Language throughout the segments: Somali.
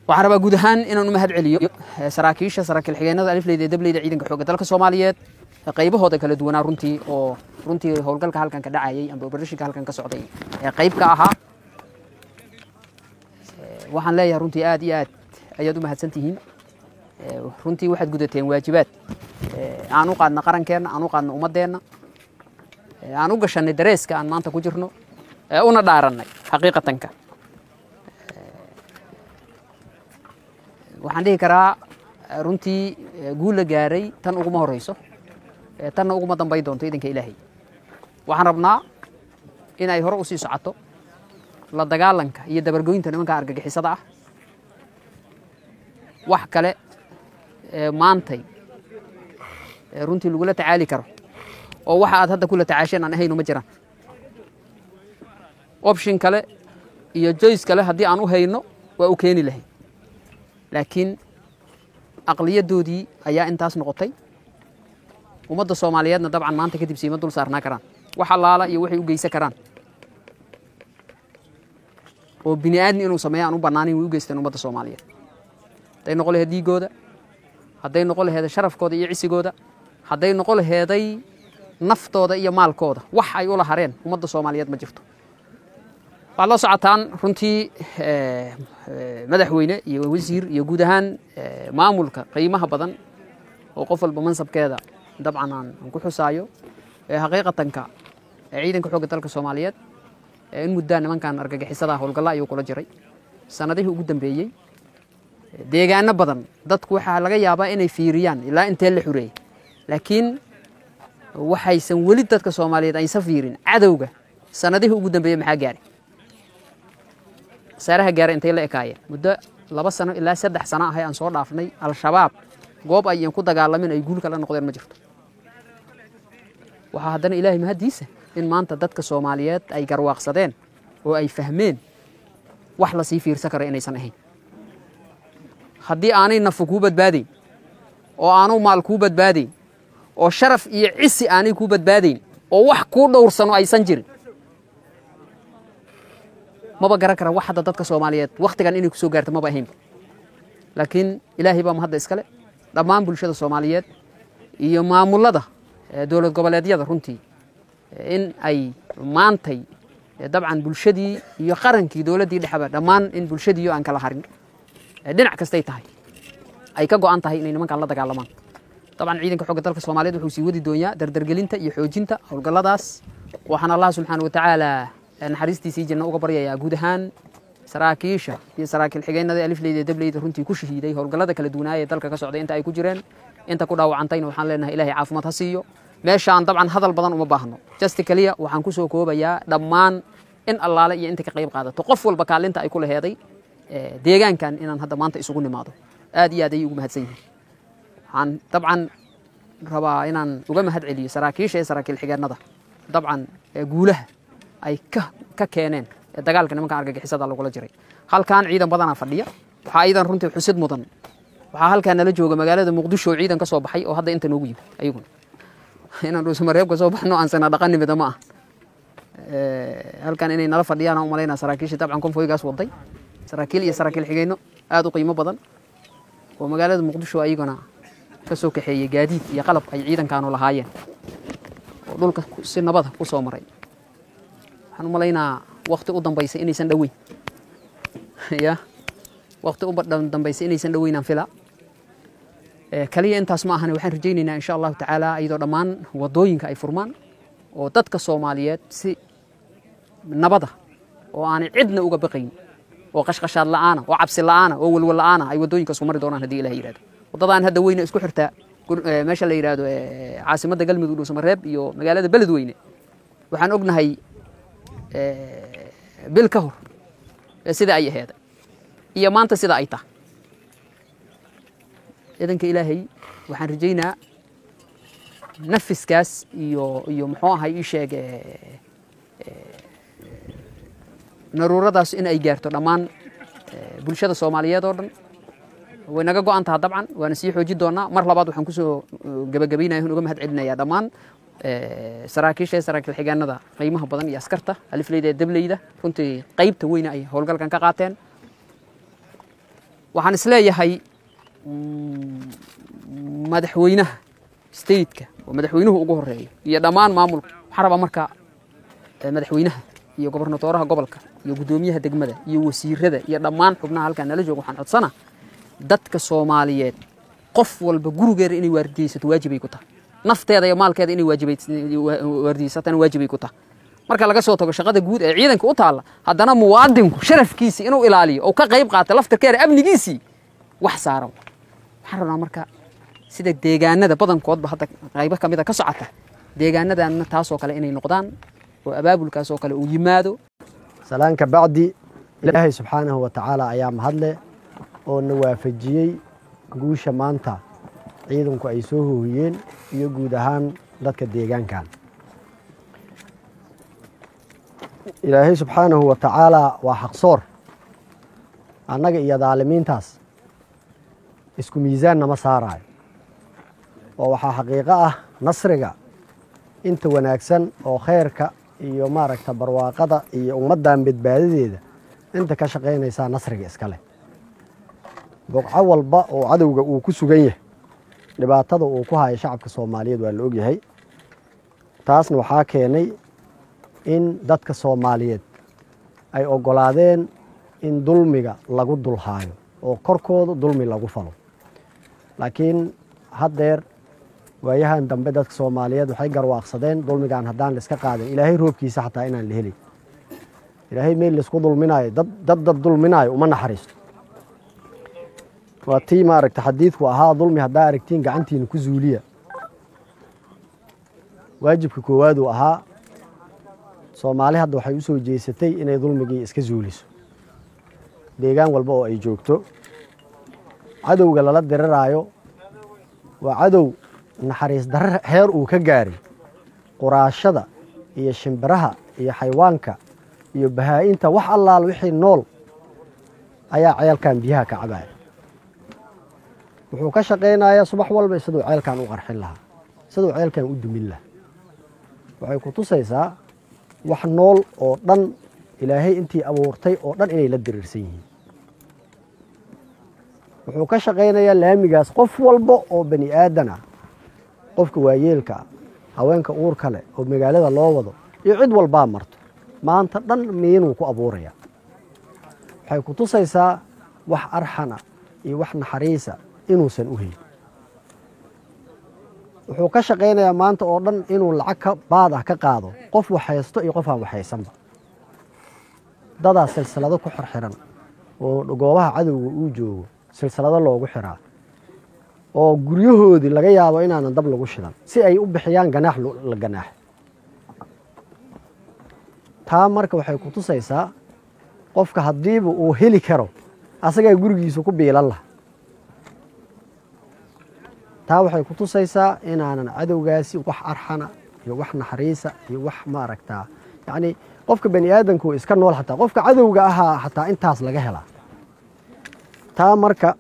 waxaan rabaa guud ahaan inaan u mahad celiyo saraakiisha saraakiil xigeenada alifleyda dableyda ciidanka xoogga dalka Soomaaliyeed qaybahooda kala duwanaa runtii howlgalka halkan ka dhacayay amba operation-ka halkan ka socday qayb ka ahaa waxaan leeyahay runtii aad iyo aad ayaad u mahadsantihiin runtii waxaad gudateen waajibaad aan u qaadna qarankeena aan u qaadna ummadeena aan u gashanay dareeska aan maanta ku jirno una dhaaranay xaqiiqatanka waxaan dhihi karaa runtii guul la gaaray tan ugu horeyso tanna ugu dambayn doonto idinka Ilaahay waxaan rabnaa in ay hore u sii socoto la dagaalanka iyo dabargoynta nimanka argagixisada ah wax kale maantay runtii lagu la tacaali karo oo waxa aad hadda kula tacaasheen aan ahayn uma jiraan option kale iyo choice kale haddii aan u hayno waa u keeni lahayn laakiin aqliyadoodii ayaa intaas noqotay ummadda Soomaaliyeedna dabcan maanta kadib siima dul saarnaa karaan wax allaala iyo waxay u geysan karaan oo bini'aadmi inuu sameeyo aan u bannaanin way u geysteen ummadda Soomaaliyeed haday noqon lahayd dhiigooda hadday noqon lahayd sharafkooda iyo cisigooda hadday noqon lahayd naftooda iyo maalkooda wax ay u la hareen ummadda Soomaaliyeed ma jirto waxaad la socotaan runtii madaxweyne iyo wasiir iyo guud ahaan maamulka qiimaha badan oo qof walba mansabkeeda dabcan aan ku xusaayo xaqiiqatanka ciidanka xoogga dalka Soomaaliyeed in muddo nimankan argagixisada howlgalla ayuu kula jiray sanadihii ugu dambeeyay deegaano badan dadku waxa laga yaabaa inay fiiriyaan ilaa intee la xureeyay laakiin waxaysan wali dadka Soomaaliyeed aysan fiirin cadawga sanadihii ugu dambeeyay maxaa gaaray saaraha gaaray intee la ekaayeen muddo 2 sano ilaa 3 sano ah aan soo dhaafnay al-shabaab goob ay ku dagaalamin ay guul kala noqdeen ma jirto waxa haddana Ilaahay mahadiisa in maanta dadka Soomaaliyeed ay garwaaqsadeen oo ay fahmeen wax la sii fiirsan karo inaysan ahayn haddii aanay naf ku badbaadin oo aanu maal ku badbaadin oo sharaf iyo cisi aanay ku badbaadin oo wax ku dhowrsano aysan jirin maba garan kara wax hadda dadka Soomaaliyeed waqtigan inay ku soo gaarto maba ahayn laakiin Ilaahay baa mahad iskale dhammaan bulshada Soomaaliyeed iyo maamulada dawlad goboleedyada runtii in ay maantay dabcan bulshadii iyo qarankii dawladii dhaxaba dhammaan in bulshadii aan kala harin dhinac kastay tahay ay ka go'an tahay inay nimanka la dagaalamaan dabcan ciidanka xoogga dalka Soomaaliyeed wuxuu sii wadi doonaa dardargelinta iyo xoojinta howlgalladaas waxaan Allah subhanahu wa ta'ala naxariistiisa janna uga baryayaa guud ahaan saraakiisha iyo saraakiil xigeenada alifleyda dableyda runtii ku shahiiday howlgallada kala duwanaaye dalka ka socday inta ay ku jireen inta ku dhaawacantayna waxaan leenahay Ilaahay caafimaad ha siiyo meeshaan dabcan hadal badan uma baahno just kaliya waxaan ku soo koobayaa dhammaan in allaale iyo inta ka qayb qaadato qof walba kaalinta ay ku leeyahay deegaankan inaan hadda maanta isugu nimaado aad iyo aad ay ugu mahadsan yihiin waxaan dabcan rabaa inaan uga mahad celiyo saraakiisha iyo saraakiil xigeenada dabcan guulaha ay ka keeneen dagaalka nimanka argagixisada lagu la jiray halkaan ciidan badan fadhiya waxa ciidan runtii xusid mudan waxa halkaan nala jooga magaalada Muqdisho ciidan ka soo baxay oo hadda inta noogu yimid ayaguna inaan Dhuusamareeb ka soo baxno aan sana dhaqanimada ma ah halkaan inay nala fadhiyaan oo maleena saraakiisha dabcan konfoygaas waday saraakiil iyo saraakiil xigeenno aad u qiimo badan oo magaalada Muqdisho ayaguna ka soo kaxeeyay gaadiid iyo qalab ay ciidankaanu lahaayeen oo dhulka si nabad ah u soo maray waxaan u maleynaa waqti u dambeysay inaysan dhaweyn ya waqti u dambeysay inaysan dhaweynaan fila kaliya intaas ma ahan waxaan rajaynaynaa insha Allah ta'ala ayadoo dhammaan wadooyinka ay furmaan oo dadka Soomaaliyeed si nabada oo aan cidna uga baqayn oo qashqashaad la'aan oo cabsi la'aan oo walwal la'aan ay wadooyinka soo mari doonaan hadii Ilaahay yiraahdo wadadaan hadda weyna isku xirtaa meesha la yiraahdo caasimadda Galmudug Dhuusamareeb iyo magaalada Beledweyne waxaan ognahay bil ka hor sida ay ahayd iyo maanta sida ay tahay idanka Ilaahay waxaan rajaynaa nafiskaas iyo muxuu ahay ii sheeg naruuradaas in ay gaarto dhammaan bulshada Soomaaliyeed oo dhan way naga go'an tahay dabcan waana sii xoojin doonaa mar labaad waxaan ku soo gabagabeynayaa uga mahad celinayaa dhammaan saraakiisha saraakiil xigeenada qiimaha badan iyo askarta alifleyda dableyda runtii qaybta weyn ay howlgalkan ka qaateen waxaan isleeyahay madaxweynaha stateka oo madaxweynuhu ugu horeeyo iyo dhammaan maamulka waxaan rabaa marka madaxweynaha iyo gobernatooraha gobolka iyo gudoomiyaha degmada iyo wasiirada iyo dhammaan xubnaha halkan nala jooga waxaan codsanaa dadka Soomaaliyeed qof walba gurigeeda inay waardiyaysato waajib ay ku tahay nafteeda iyo maalkeeda inay waardiyaysataan waajib ay ku tahay marka laga soo tago shaqada guud ee ciidanka u taala haddana muwaadinku sharafkiisa inuu ilaaliyo oo ka qayb qaato laftarkeeda amnigiisa wax saaran waxaan rabnaa marka sida deegaanada badankoodba hadda qaybo kamid ah ka socota deegaanadan taasoo kale inay noqdaan oo abaabulkaas oo kale uu yimaado salaanka bacdi ilaahay subxaanahu wa tacaala ayaa mahadle oo na waafajiyey guusha maanta ciidanku ay soo hooyeen iyo guud ahaan dadka deegaankan ilaahay subxaanahu wa tacaala waa xaqsoor annaga iyo daalimiintaas isku miisaan nama saaraayo oo waxaa xaqiiqo ah nasriga inta wanaagsan oo khayrka iyo maaragta barwaaqada iyo ummaddan badbaadadeeda inta ka shaqaynaysaa nasriga iska leh boqco walba oo cadowga uu ku sugan yahay dhibaatada uu ku hayo shacabka Soomaaliyeed waa la ogyahay taasna waxaa keenay in dadka Soomaaliyeed ay ogolaadeen in dulmiga lagu dulhaayo oo korkooda dulmi lagu falo laakiin haddeer waayahan dambe dadka Soomaaliyeed waxay garwaaqsadeen dulmigan haddaan la iska qaadan ilaahay roobkiisa xataa inaan la helin ilaahay meel la isku dulminayo dad dulminayo uma naxariisto waa tii maaragta xadiidku ahaa dulmi haddaa aragtiin gacantiina ku zuuliya waajibka koowaad uu ahaa Soomaali hadda waxay u soo jeesatay inay dulmigii iska zuuliso deegaan walba oo ay joogto cadowga lala diriraayo waa cadow naxariis darro heer uu ka gaaray quraashada iyo shimbiraha iyo xayawaanka iyo bahaa'inta wax allaal wixii nool ayaa ceelkan biyaha ka cabaya wuxuu ka shaqeynayaa subax walba sidoo ceelkan u qarxin lahaa sidoo ceelkan u dumin lahaa waxay ku tusaysaa wax nool oo dhan ilaahay intii abuurtay oo dhan inay la diriirsan yihiin wuxuu ka shaqeynayaa laamigaas qof walba oo bani aadan ah qofka waayeelka haweenka uurka leh oo magaalada loo wado iyo cid walba marto maanta dhan miinuu ku abuuraya waxay ku tusaysaa wax arxana iyo wax naxariisa inuusan u helin wuxuu ka shaqeynayaa maanta oo dhan inuu lacag baad ah ka qaado qof waxaysto iyo qof aan waxaysanba dadaa silsilado ku xirxiran oo goobaha cadowga uu joogo silsilado loogu xiraa oo guryahoodii laga yaabo inaanan dab lagu shidan si ay u bixiyaan ganaax la ganaax taa marka waxay ku tusaysaa qofka haddiiba uu heli karo asagaa gurigiisa ku biilan laha taa waxay ku tusaysaa inaanan cadowgaasi wax arxana iyo wax naxariisa iyo wax maaragtaa yacni qofka bani aadamku iska nool xataa qofka cadowga ahaa xataa intaas laga helaa taa marka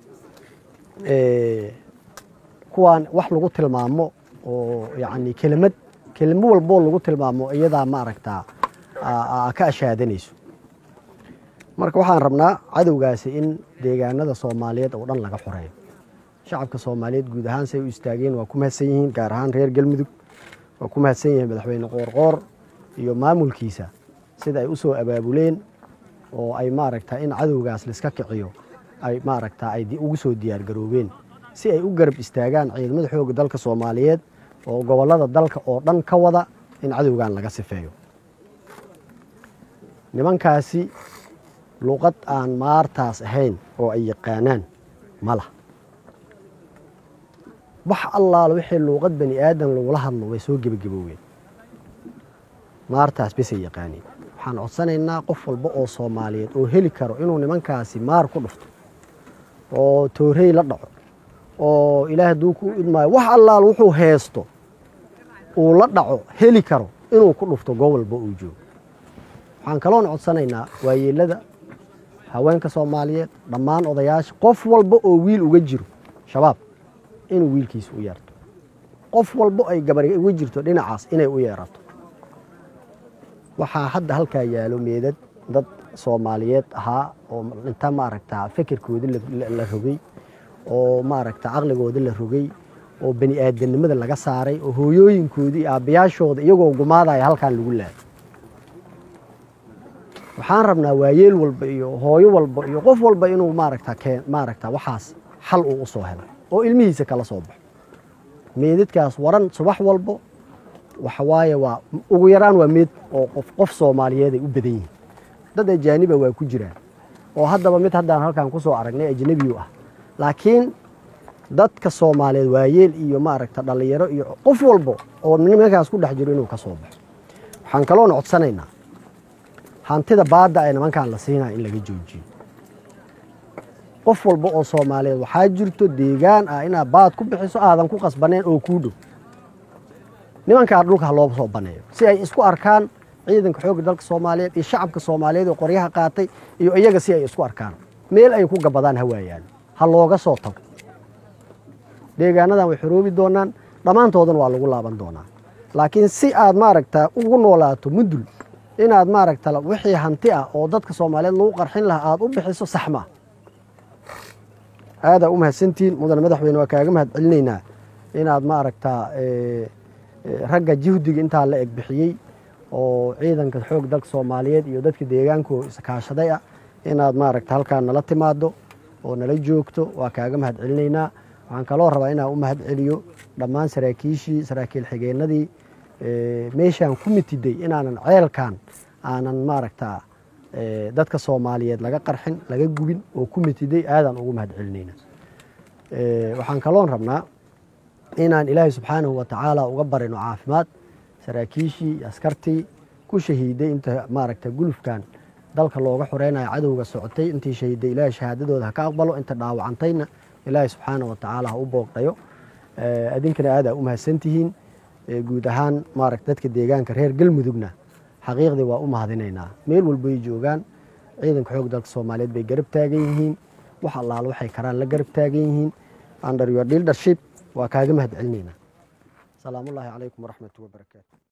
kuwaan wax lagu tilmaamo oo yacni kelimo walboo lagu tilmaamo iyadaa maaragtaa ka ashaadanayso marka waxaan rabnaa cadowgaasi in deegaanada Soomaaliyeed oo dhan laga xoreeyo shacabka Soomaaliyeed guud ahaan say u istaageen waa ku mahadsan yihiin gaar ahaan reer Galmudug waa ku mahadsan yihiin madaxweyne Qoorqoor iyo maamulkiisa sida ay u soo abaabuleen oo ay maaragtaa in cadowgaas la iska kiciyo ay maaragtaa ay ugu soo diyaar garoobeen si ay u garab istaagaan ciidamada xoogga dalka Soomaaliyeed oo gobolada dalka oo dhan ka wada in cadowgan laga sifeeyo nimankaasi luqad aan maartaas ahayn oo ay yaqaanaan mala wax allaal wixii luqad bani aadan lagula hadlo way soo gebagaboobeen maartaas bis ay yaqaaneen waxaan codsanaynaa qof walba oo Soomaaliyeed oo heli karo inuu nimankaasi maar ku dhufto oo toorey la dhaco oo ilaahay duu ku idmaayo wax allaal wuxuu heesto uu la dhaco heli karo inuu ku dhufto gobolba uu joogo waxaan kaloon codsanaynaa waayeelada haweenka Soomaaliyeed dhammaan odayaasha qof walba oo wiil uga jiro shabaab inuu wiilkiisa u yeerto qof walba ay gabar uga jirto dhinacaas inay u yeerato waxaa hadda halkaa yaalo meedad dad soomaaliyeed ahaa oo inta maaragtaa fikirkoodii la rogay oo maaragtaa caqligoodii la rogay oo bani aadamnimada laga saaray oo hooyooyinkoodii aabbayaashooda iyagoo gumaadaya halkaan lagu laayay waxaan rabnaa waayeel walba iyo hooyo walba iyo qof walba inuu maaragtaa waxaas xal uu u soo helo oo ilmihiisa kala soo baxo meedadkaas waran subax walba waxa waaye waa ugu yaraan waa meed oo qof Soomaaliyeed ay u badan yihiin dad ajaaniba waa ku jiraan oo haddaba mid haddaan halkaan ku soo aragnay ajnabi ah laakiin dadka Soomaaliyeed waayeel iyo maaragta dhalinyaro iyo qof walba oo nimankaas ku dhex jiro inuu ka soo baxo waxaan kaloo codsanaynaa hantida baada ay nimankaan la siinaa in laga joojiyo qof walba oo Soomaaliyeed waxaa jirto deegaan ah inaa baad ku bixiso aadan ku qasbaneen oo ku dhow nimanka dhulka loo soo baneeyo si ay isku arkaan ciidanka xoogga dalka Soomaaliyeed iyo shacabka Soomaaliyeed oo qoryaha qaatay iyo iyaga si ay isku arkaan meel ay ku gabadaan hawaayaan ha looga soo tago deegaanadan way xoroobi doonaan dhamaantoodana waa lagu laaban doonaa laakiin si aad maaragtaa ugu noolaato mudul inaad maaragtaa wixii hanti ah oo dadka Soomaaliyeed lagu qarxin lahaa aad u bixiso saxma هذا mahadsantiin mudane madaxweyne waa kaaga mahad celinaynaa inaad maaragtaa ragga juhdiga inta la eg bixiyay oo ciidanka xoog dalka Soomaaliyeed iyo dadka deegaanka iska kaashaday inaad maaragtaa halkaan nala timaado oo nala joogto waa kaaga mahad celinaynaa waxaan kaloo rabaa inaan u mahad celiyo dhammaan saraakiil xigeenadii meeshaan ku mitiday inaanan ceelkaan aanan maaragtaa dadka Soomaaliyeed laga qarxin laga gubin oo ku mitiday aadan ugu mahad celinayna waxaan kaloo rabnaa inaan Ilaahay subxaanahu wa ta'ala uga barino caafimaad saraakiishii askartii ku shahiiday inta maaragtaa gulufkan dalka looga xoreynayo cadawga socotay intii shahiiday Ilaahay shahaadadooda ka aqbalo inta dhaawacantayna Ilaahay subxaanahu wa ta'ala u boogdayo adinkana aad u mahadsantihiin guud ahaan maaragtaa dadka deegaanka reer Galmudugna xaqiiqdii waa u mahadinaynaa meel walba ay joogaan ciidanka xoog dalka Soomaaliyeed bay garab taagan yihiin wax allaal waxay karaan la garab taagan yihiin under your leadership waa kaaga mahad celinaynaa salaamu alaykum wa rahmatullahi wa barakatuh